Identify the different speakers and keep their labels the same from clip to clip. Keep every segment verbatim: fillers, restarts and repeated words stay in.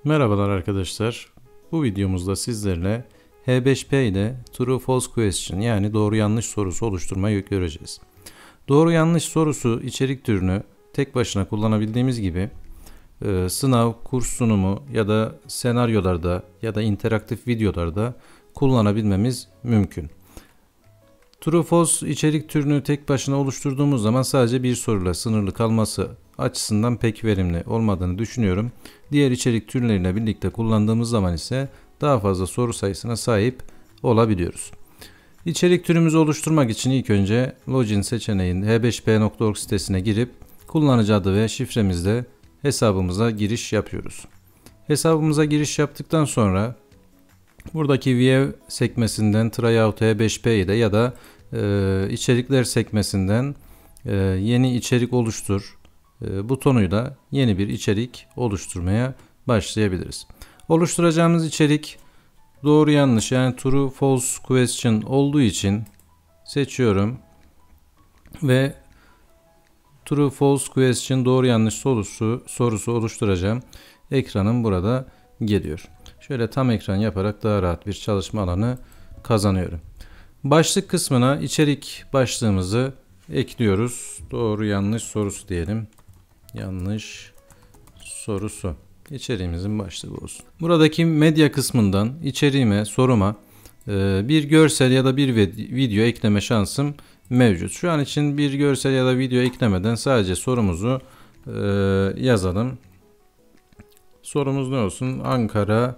Speaker 1: Merhabalar arkadaşlar. Bu videomuzda sizlerle H beş P ile True False Question yani doğru yanlış sorusu oluşturmayı göreceğiz. Doğru yanlış sorusu içerik türünü tek başına kullanabildiğimiz gibi e, sınav, kurs sunumu ya da senaryolarda ya da interaktif videolarda kullanabilmemiz mümkün. True False içerik türünü tek başına oluşturduğumuz zaman sadece bir soruyla sınırlı kalması açısından pek verimli olmadığını düşünüyorum. Diğer içerik türleriyle birlikte kullandığımız zaman ise daha fazla soru sayısına sahip olabiliyoruz. İçerik türümüzü oluşturmak için ilk önce login seçeneğin h beş p nokta org sitesine girip kullanıcı adı ve şifremizle hesabımıza giriş yapıyoruz. Hesabımıza giriş yaptıktan sonra buradaki View sekmesinden Tryout H beş P ile ya da e, içerikler sekmesinden e, yeni içerik oluştur e, butonuyla yeni bir içerik oluşturmaya başlayabiliriz. Oluşturacağımız içerik doğru yanlış yani True False Question olduğu için seçiyorum ve True False Question doğru yanlış sorusu, sorusu oluşturacağım. Ekranım burada geliyor. Şöyle tam ekran yaparak daha rahat bir çalışma alanı kazanıyorum. Başlık kısmına içerik başlığımızı ekliyoruz. Doğru yanlış sorusu diyelim. Yanlış sorusu. İçeriğimizin başlığı olsun. Buradaki medya kısmından içeriğime, soruma bir görsel ya da bir video ekleme şansım mevcut. Şu an için bir görsel ya da video eklemeden sadece sorumuzu yazalım. Sorumuz ne olsun? Ankara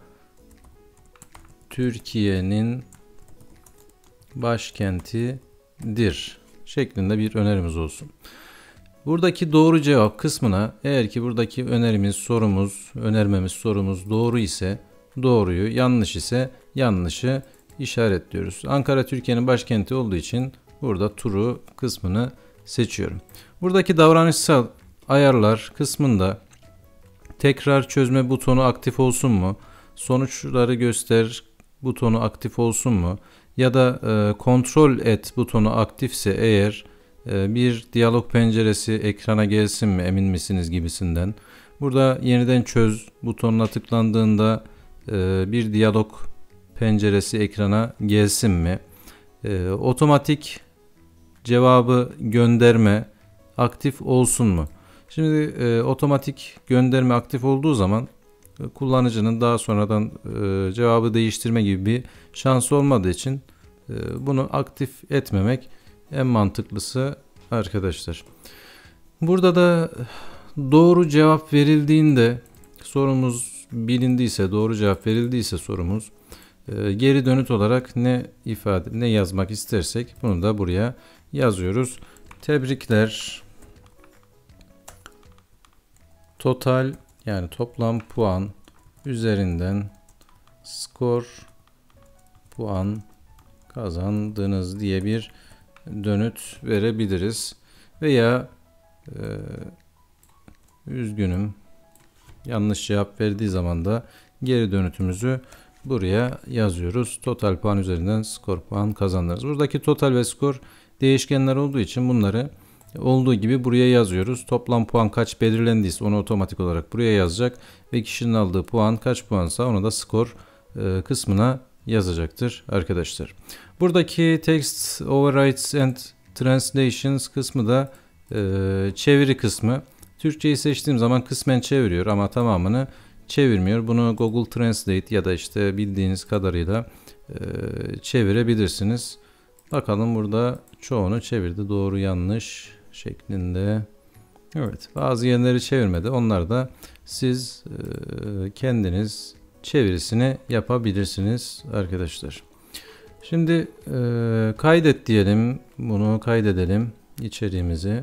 Speaker 1: Türkiye'nin başkentidir şeklinde bir önerimiz olsun. Buradaki doğru cevap kısmına eğer ki buradaki önerimiz, sorumuz, önermemiz, sorumuz doğru ise doğruyu, yanlış ise yanlışı işaretliyoruz. Ankara Türkiye'nin başkenti olduğu için burada true kısmını seçiyorum. Buradaki davranışsal ayarlar kısmında tekrar çözme butonu aktif olsun mu? Sonuçları göster butonu aktif olsun mu? Ya da e, kontrol et butonu aktifse eğer e, bir diyalog penceresi ekrana gelsin mi emin misiniz gibisinden. Burada yeniden çöz butonuna tıklandığında e, bir diyalog penceresi ekrana gelsin mi? E, otomatik cevabı gönderme aktif olsun mu? Şimdi e, otomatik gönderme aktif olduğu zaman e, kullanıcının daha sonradan e, cevabı değiştirme gibi bir şansı olmadığı için e, bunu aktif etmemek en mantıklısı arkadaşlar. Burada da doğru cevap verildiğinde sorumuz bilindiyse, doğru cevap verildiyse sorumuz e, geri dönüt olarak ne ifade ne yazmak istersek bunu da buraya yazıyoruz. Tebrikler. Total yani toplam puan üzerinden skor puan kazandınız diye bir dönüt verebiliriz. Veya e, üzgünüm yanlış cevap verdiği zaman da geri dönütümüzü buraya yazıyoruz. Total puan üzerinden skor puan kazandınız. Buradaki total ve skor değişkenler olduğu için bunları olduğu gibi buraya yazıyoruz. Toplam puan kaç belirlendiyse onu otomatik olarak buraya yazacak ve kişinin aldığı puan kaç puansa onu da skor e, kısmına yazacaktır arkadaşlar. Buradaki text overrides and translations kısmı da e, çeviri kısmı. Türkçeyi seçtiğim zaman kısmen çeviriyor ama tamamını çevirmiyor. Bunu Google Translate ya da işte bildiğiniz kadarıyla e, çevirebilirsiniz. Bakalım burada çoğunu çevirdi. Doğru yanlış şeklinde. Evet, bazı yerleri çevirmedi. Onlar da siz e, kendiniz çevirisini yapabilirsiniz arkadaşlar. Şimdi e, kaydet diyelim. Bunu kaydedelim içeriğimizi.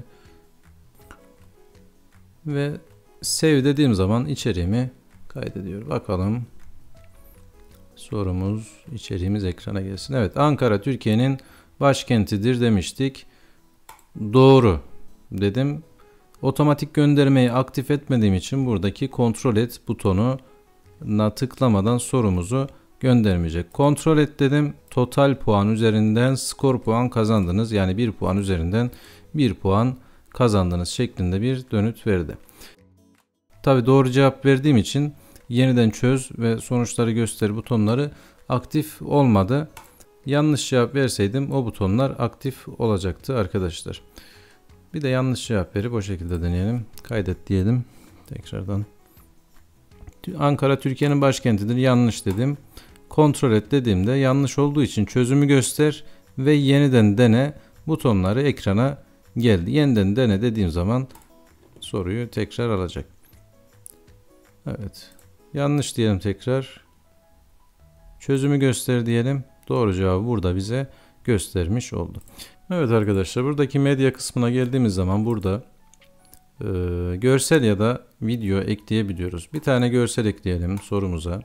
Speaker 1: Ve save dediğim zaman içeriğimi kaydediyor. Bakalım. Sorumuz, içeriğimiz ekrana gelsin. Evet, Ankara Türkiye'nin başkentidir demiştik. Doğru dedim. Otomatik göndermeyi aktif etmediğim için buradaki kontrol et butonuna tıklamadan sorumuzu göndermeyecek. Kontrol et dedim. Total puan üzerinden skor puan kazandınız. Yani bir puan üzerinden bir puan kazandınız şeklinde bir dönüt verdi. Tabi doğru cevap verdiğim için yeniden çöz ve sonuçları göster butonları aktif olmadı. Yanlış cevap verseydim o butonlar aktif olacaktı arkadaşlar. Bir de yanlış cevap verip o şekilde deneyelim. Kaydet diyelim. Tekrardan. Ankara Türkiye'nin başkentidir. Yanlış dedim. Kontrol et dediğimde yanlış olduğu için çözümü göster ve yeniden dene butonları ekrana geldi. Yeniden dene dediğim zaman soruyu tekrar alacak. Evet. Yanlış diyelim tekrar. Çözümü göster diyelim. Doğru cevabı burada bize göstermiş oldu. Evet arkadaşlar, buradaki medya kısmına geldiğimiz zaman burada e, görsel ya da video ekleyebiliyoruz. Bir tane görsel ekleyelim sorumuza.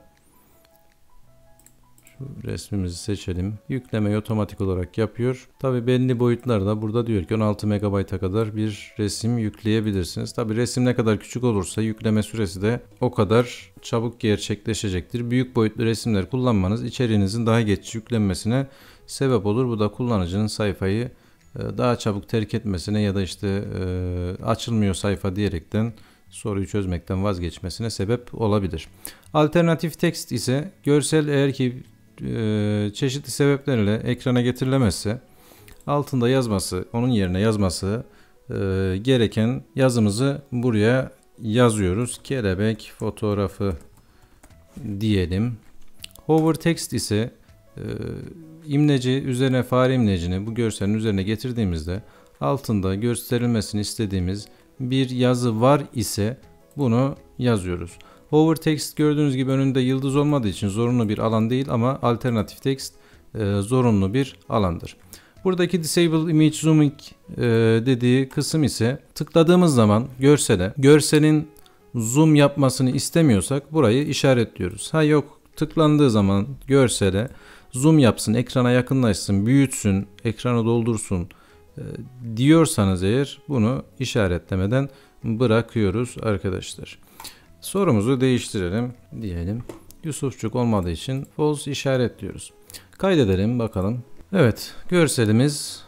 Speaker 1: Şu resmimizi seçelim. Yüklemeyi otomatik olarak yapıyor. Tabi belli boyutlarda burada diyor ki on altı megabayta kadar bir resim yükleyebilirsiniz. Tabi resim ne kadar küçük olursa yükleme süresi de o kadar çabuk gerçekleşecektir. Büyük boyutlu resimler kullanmanız içeriğinizin daha geç yüklenmesine sebep olur. Bu da kullanıcının sayfayı daha çabuk terk etmesine ya da işte açılmıyor sayfa diyerekten soruyu çözmekten vazgeçmesine sebep olabilir. Alternatif tekst ise görsel eğer ki e, çeşitli sebeplerle ekrana getirilemezse altında yazması, onun yerine yazması e, gereken yazımızı buraya yazıyoruz. Kelebek fotoğrafı diyelim. Hover text ise e, imleci üzerine fare imlecini bu görselin üzerine getirdiğimizde altında gösterilmesini istediğimiz bir yazı var ise bunu yazıyoruz. Hover text gördüğünüz gibi önünde yıldız olmadığı için zorunlu bir alan değil ama alternatif text e, zorunlu bir alandır. Buradaki disable image zooming e, dediği kısım ise tıkladığımız zaman görsele, görselin zoom yapmasını istemiyorsak burayı işaretliyoruz. Ha yok, tıklandığı zaman görsele zoom yapsın, ekrana yakınlaşsın, büyütsün, ekranı doldursun e, diyorsanız eğer bunu işaretlemeden bırakıyoruz arkadaşlar. Sorumuzu değiştirelim diyelim. Yusufçuk olmadığı için false işaretliyoruz. Kaydedelim bakalım. Evet, görselimiz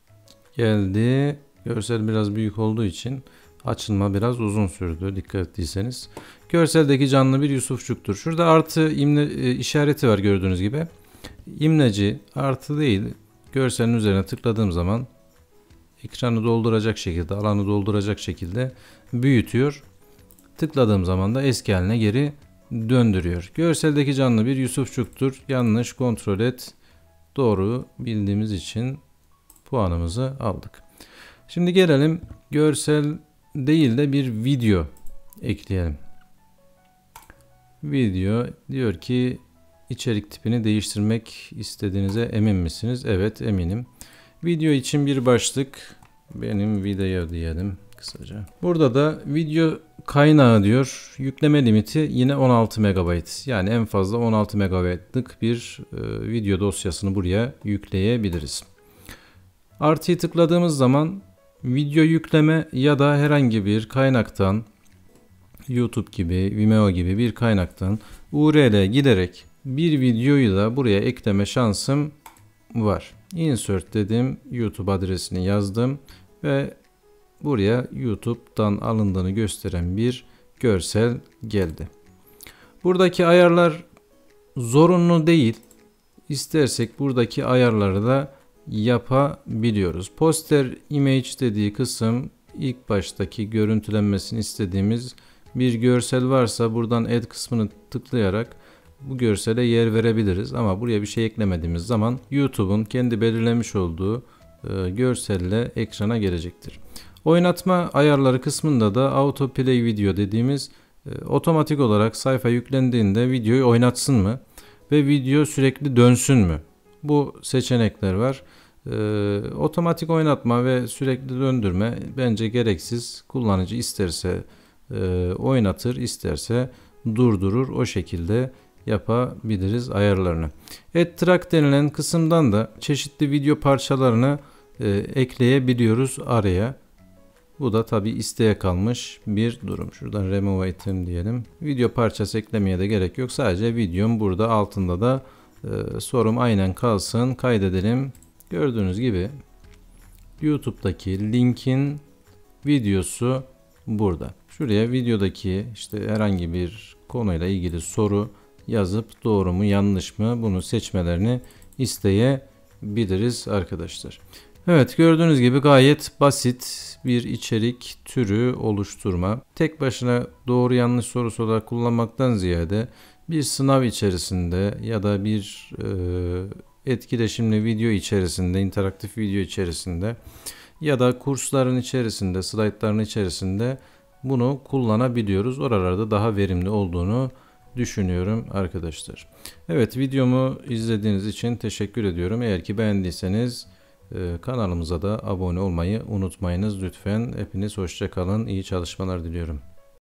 Speaker 1: geldi. Görsel biraz büyük olduğu için açılma biraz uzun sürdü dikkat ettiyseniz. Görseldeki canlı bir Yusufçuktur. Şurada artı imle işareti var gördüğünüz gibi. İmleci artı değil, görselin üzerine tıkladığım zaman ekranı dolduracak şekilde, alanı dolduracak şekilde büyütüyor. Tıkladığım zaman da eski haline geri döndürüyor. Görseldeki canlı bir Yusufçuktur. Yanlış kontrol et. Doğru bildiğimiz için puanımızı aldık. Şimdi gelelim görsel değil de bir video ekleyelim. Video diyor ki içerik tipini değiştirmek istediğinize emin misiniz? Evet, eminim. Video için bir başlık, benim video diyelim kısaca. Burada da video kaynağı diyor. Yükleme limiti yine on altı megabayt. Yani en fazla on altı megabaytlık bir e, video dosyasını buraya yükleyebiliriz. Artıyı tıkladığımız zaman video yükleme ya da herhangi bir kaynaktan, YouTube gibi, Vimeo gibi bir kaynaktan U R L'ye giderek bir videoyu da buraya ekleme şansım var. Insert dedim, YouTube adresini yazdım ve buraya YouTube'dan alındığını gösteren bir görsel geldi. Buradaki ayarlar zorunlu değil. İstersek buradaki ayarları da yapabiliyoruz. Poster image dediği kısım ilk baştaki görüntülenmesini istediğimiz bir görsel varsa buradan add kısmını tıklayarak bu görsele yer verebiliriz. Ama buraya bir şey eklemediğimiz zaman YouTube'un kendi belirlemiş olduğu e, görselle ekrana gelecektir. Oynatma ayarları kısmında da auto play video dediğimiz e, otomatik olarak sayfa yüklendiğinde videoyu oynatsın mı ve video sürekli dönsün mü? Bu seçenekler var. E, otomatik oynatma ve sürekli döndürme bence gereksiz. Kullanıcı isterse e, oynatır, isterse durdurur. O şekilde yapabiliriz ayarlarını. Add track denilen kısımdan da çeşitli video parçalarını e, ekleyebiliyoruz araya. Bu da tabi isteğe kalmış bir durum. Şuradan remove item diyelim. Video parçası eklemeye de gerek yok. Sadece videom burada altında da e, sorum aynen kalsın. Kaydedelim. Gördüğünüz gibi YouTube'daki linkin videosu burada. Şuraya videodaki işte herhangi bir konuyla ilgili soru yazıp doğru mu yanlış mı bunu seçmelerini isteyebiliriz arkadaşlar. Evet, gördüğünüz gibi gayet basit bir içerik türü oluşturma. Tek başına doğru yanlış sorusu olarak kullanmaktan ziyade bir sınav içerisinde ya da bir e, etkileşimli video içerisinde, interaktif video içerisinde ya da kursların içerisinde, slaytların içerisinde bunu kullanabiliyoruz. Oralarda daha verimli olduğunu düşünüyorum arkadaşlar. Evet, videomu izlediğiniz için teşekkür ediyorum. Eğer ki beğendiyseniz e, kanalımıza da abone olmayı unutmayınız lütfen. Hepiniz hoşça kalın. İyi çalışmalar diliyorum.